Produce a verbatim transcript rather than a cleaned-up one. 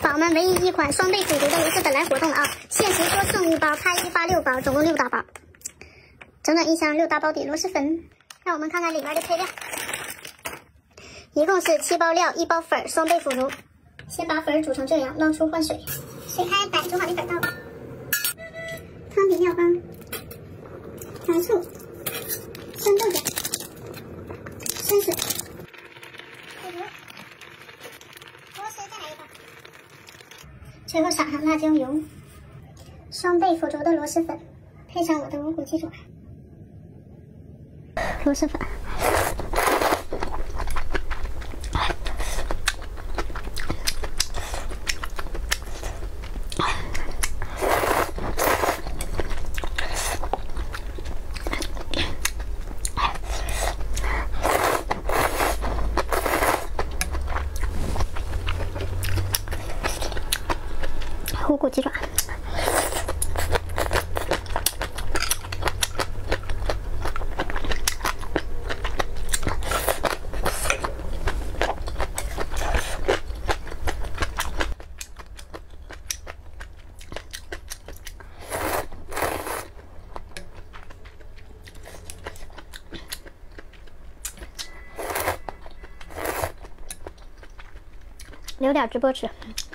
宝们唯一一款双倍腐竹的螺蛳粉来活动了啊！限时多送一包，拍一发六包，总共六大包，整整一箱六大包底螺蛳粉。让我们看看里面的配料，一共是七包料，一包粉，双倍腐竹。先把粉煮成这样，捞出换水，水开，摆煮好的粉倒，汤底、料包、糖醋、生豆角、生水。 最后撒上辣椒油，双倍腐竹的螺蛳粉，配上我的无骨鸡爪，螺蛳粉，无骨鸡爪，留点直播吃。